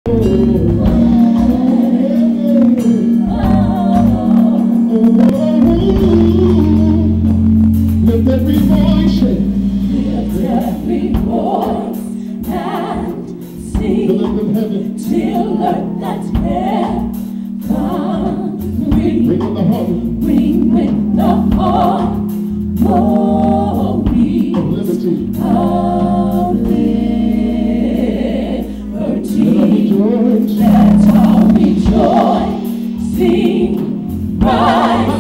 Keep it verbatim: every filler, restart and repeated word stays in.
Lift every voice, lift every voice and sing till earth that heaven ring, ring with the heart, ring with the harmony of liberty. Of liberty. Let all rejoice, let all rejoice, sing, rise.